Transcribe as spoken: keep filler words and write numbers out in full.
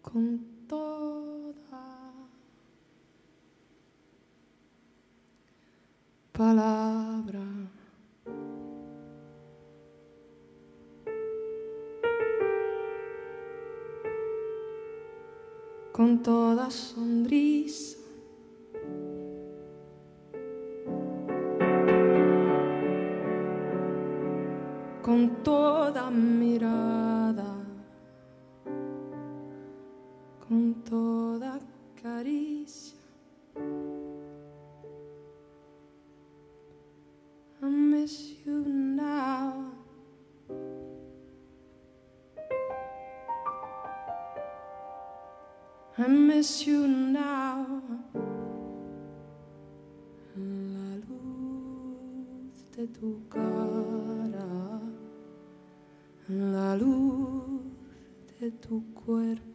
con toda palabra. Con toda sonrisa, con toda mirada, con toda caricia. I miss you now. I miss you now. La luz de tu cara, la luz de tu cuerpo.